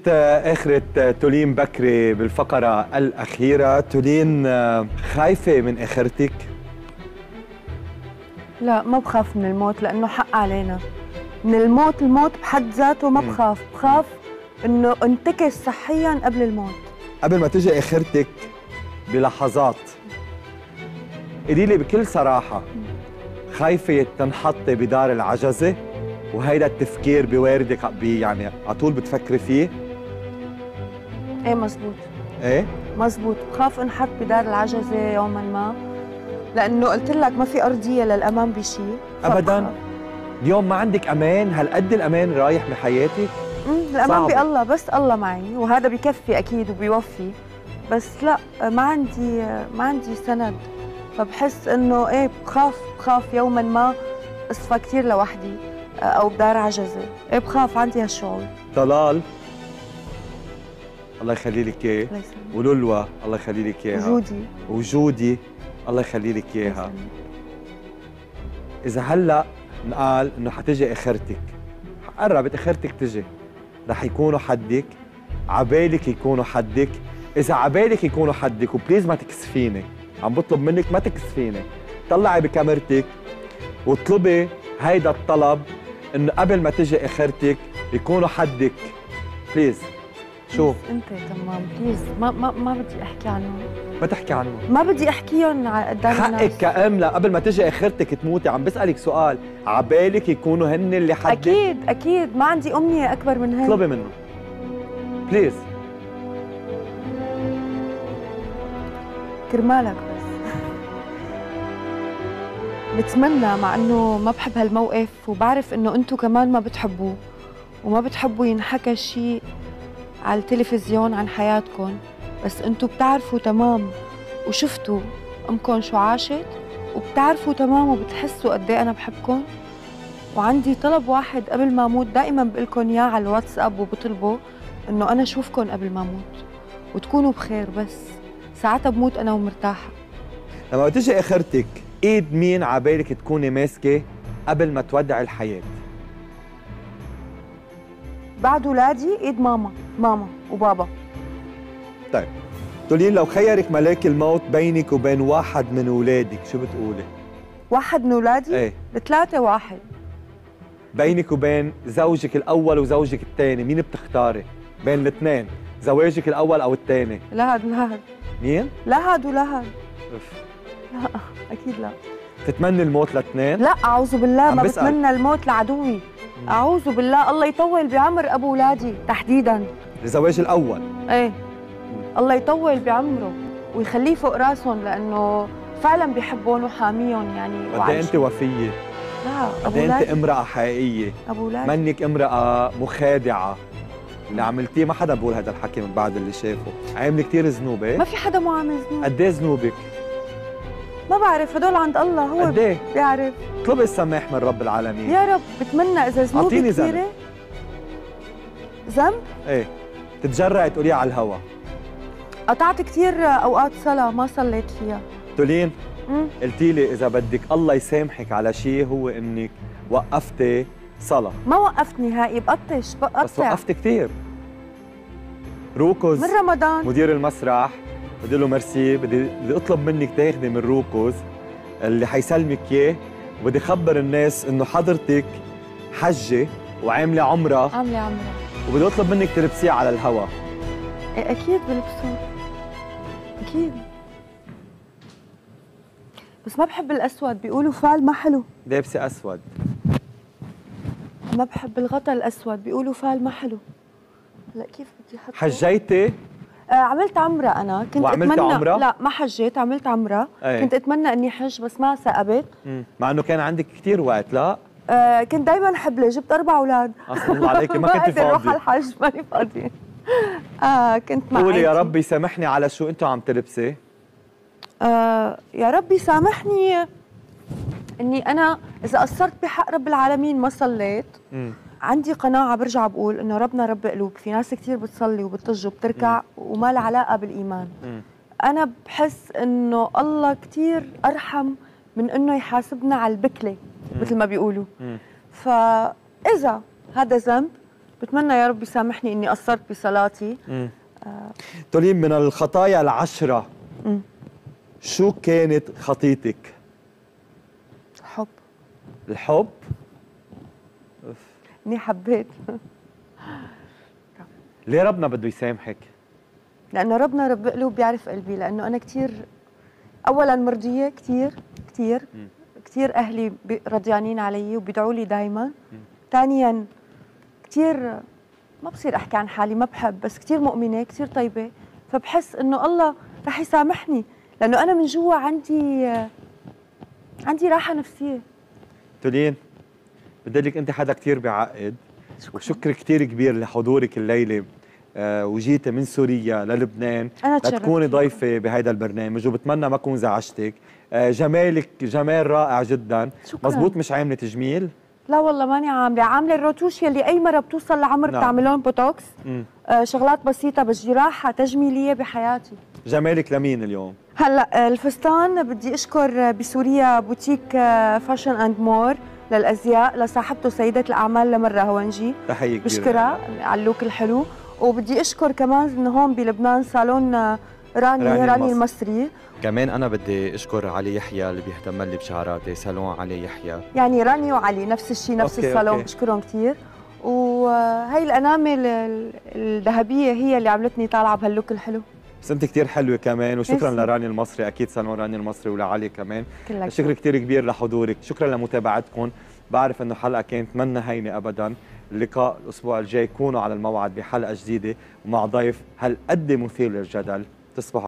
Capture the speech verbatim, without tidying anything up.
آخرة تولين بكري بالفقرة الأخيرة. تولين، خايفة من آخرتك؟ لا، ما بخاف من الموت لأنه حق علينا. من الموت، الموت بحد ذاته ما بخاف، بخاف إنه انتكس صحياً قبل الموت. قبل ما تجي آخرتك بلحظات، قولي لي بكل صراحة، خايفة تنحطي بدار العجزة؟ وهيدا التفكير بواردك بي يعني على طول بتفكري فيه؟ ايه مزبوط. ايه؟ مزبوط، بخاف انحط بدار العجزة يوما ما، لأنه قلت لك ما في أرضية للأمان بشيء. أبداً. اليوم ما عندك أمان، هالقد الأمان رايح بحياتك؟ امم الأمان بالله، بس الله معي وهذا بكفي أكيد وبيوفي، بس لا، ما عندي ما عندي سند، فبحس إنه ايه بخاف بخاف يوما ما اصفى كثير لوحدي أو بدار عجزة. ايه بخاف، عندي هالشعور. طلال الله يخلي لك اياه، الله يسلمك. ولولوى الله يخلي لك اياها، وجودي وجودي الله يخلي لك اياها. إذا هلا نقال إنه حتجي آخرتك، قربت آخرتك تجي، رح يكونوا حدك، عبالك يكونوا حدك. إذا عبالك يكونوا حدك، وبليز ما تكسفيني، عم بطلب منك ما تكسفيني، طلعي بكاميرتك واطلبي هيدا الطلب إنه قبل ما تجي آخرتك يكونوا حدك، بليز. شو؟ انت تمام، بليز ما ما ما بدي احكي عنهم. ما تحكي عنهم، ما بدي احكيهم قدام الناس. حقك كأم قبل ما تجي آخرتك تموتي. عم بسألك سؤال، عبالك يكونوا هن اللي حدك؟ اكيد اكيد، ما عندي امنيه اكبر من هيك. اطلبي منه بليز. كرمالك بس. بتمنى، مع انه ما بحب هالموقف وبعرف انه انتم كمان ما بتحبوه وما بتحبوا ينحكى شيء على التلفزيون عن حياتكم، بس انتم بتعرفوا تمام وشفتوا امكم شو عاشت، وبتعرفوا تمام وبتحسوا قد ايه انا بحبكم. وعندي طلب واحد قبل ما اموت، دائما بقول لكم اياه على الواتساب وبطلبه، انه انا اشوفكم قبل ما اموت وتكونوا بخير، بس ساعتها بموت انا ومرتاحه. لما تجي اخرتك، ايد مين عبالك تكوني ماسكه قبل ما تودعي الحياه؟ بعد اولادي ايد ماما، ماما وبابا. طيب تقولين لو خيرك ملاك الموت بينك وبين واحد من اولادك، شو بتقولي؟ واحد من اولادي؟ ايه الثلاثه واحد. بينك وبين زوجك الاول وزوجك الثاني، مين بتختاري؟ بين الاثنين، زواجك الاول او الثاني؟ لهد لهد. مين؟ لهد ولهد. اف لا اكيد لا. تتمنى الموت لاثنين؟ لا اعوذ بالله، ما بتمنى الموت لعدوي. مم. اعوذ بالله، الله يطول بعمر ابو اولادي تحديدا. الزواج الاول؟ ايه. مم. الله يطول بعمره ويخليه فوق راسهم، لانه فعلا بيحبون وحاميهم يعني. قد ايه انت وفيه؟ لا قد ايه انت امراه حقيقيه، ابو اولادي، منك امراه مخادعه. اللي عملتيه ما حدا بقول هذا الحكي من بعد اللي شافه، عامله كثير ذنوب. ما في حدا مو عامل ذنوب. قد ايه ذنوبك؟ ما بعرف، هدول عند الله هو قد ايه؟ بيعرف. اطلبي السماح من رب العالمين يا رب. بتمنى اذا ذنوبي كثيره. ذنب؟ ايه تتجرأي تقوليها على الهوا. قطعت كثير اوقات صلاه ما صليت فيها. تولين قلتي لي اذا بدك الله يسامحك على شيء هو انك وقفتي صلاه. ما وقفت نهائي، بقطش بقطع. بس وقفت كثير. روكوز من رمضان مدير المسرح بدي له ميرسي، بدي بدي اطلب منك تاخذي من روكوز اللي حيسلمك اياه، وبدي خبر الناس انه حضرتك حجه وعامله عمره. عامله عمره. وبدي اطلب منك تلبسيه على الهوا. ايه اكيد بلبسه، اكيد، بس ما بحب الاسود، بيقولوا فال ما حلو. لابسه اسود. ما بحب الغطا الاسود، بيقولوا فال ما حلو. لا كيف بدي احطه؟ حجيتي؟ آه عملت عمره انا، كنت وعملت اتمنى عمرة؟ لا ما حجيت، عملت عمره. أي. كنت اتمنى اني حج بس ما ثقبت. مع انه كان عندك كثير وقت. لا آه كنت دائما حبلة، جبت اربع اولاد. اصلا الله عليك ما كنت فاضيه. ما اروح على الحج، ماني فاضيه. اه كنت مع قولي يا رب يسامحني على شو انتم عم تلبسي. آه يا رب يسامحني اني انا اذا قصرت بحق رب العالمين ما صليت. مم. عندي قناعه برجع بقول انه ربنا رب قلوب، في ناس كثير بتصلي وبتطج وبتركع مم. وما لها علاقه بالايمان. مم. انا بحس انه الله كثير ارحم من انه يحاسبنا على البكله مثل ما بيقولوا. مم. فاذا هذا ذنب بتمنى يا رب يسامحني اني قصرت بصلاتي. آه. تولين، من الخطايا العشرة مم. شو كانت خطيتك؟ حب. الحب؟ اني حبيت. ليه ربنا بده يسامحك؟ لانه ربنا رب قلوب بيعرف قلبي، لانه انا كثير اولا مرضيه كثير كثير كثير، اهلي رضيانين علي وبيدعوا لي دائما. ثانيا كثير ما بصير احكي عن حالي، ما بحب، بس كثير مؤمنه كثير طيبه، فبحس انه الله رح يسامحني، لانه انا من جوا عندي عندي راحه نفسيه. تولين، بدي لك انت حدا كثير بيعقد، وشكر كثير كبير لحضورك الليله، آه وجيتي من سوريا للبنان لتكوني ضيفه بهيدا البرنامج، وبتمنى ما اكون زعجتك. آه جمالك جمال رائع جدا. شكرا. مزبوط، مش عامله تجميل؟ لا والله ماني عامله، عامله الروتوش يلي اي مره بتوصل لعمر نعم. بتعملون بوتوكس. آه شغلات بسيطه، بس جراحه تجميليه بحياتي. جمالك لمين اليوم؟ هلا الفستان بدي اشكر بسوريا بوتيك فاشن اند مور للازياء، لصاحبته سيده الاعمال لمره هونجي، تحيه كبيره بشكرها على اللوك الحلو. وبدي اشكر كمان انه هون بلبنان صالون راني راني, راني المصري. كمان انا بدي اشكر علي يحيى اللي بيهتم لي بشعراتي، صالون علي يحيى. يعني راني وعلي نفس الشيء، نفس أوكي الصالون. أوكي. بشكرهم كثير. وهي الانامل الذهبيه هي اللي عملتني طالعه بهاللوك الحلو. بس انت كثير حلوه كمان، وشكرا ميرسي. لراني المصري، اكيد صالون راني المصري، ولعلي كمان. كلك شكر كثير كبير لحضورك، شكرا لمتابعتكم. بعرف انه حلقه كانت منا هينه ابدا. اللقاء الاسبوع الجاي، كونوا على الموعد بحلقه جديده ومع ضيف هالقد مثير للجدل. تصبحوا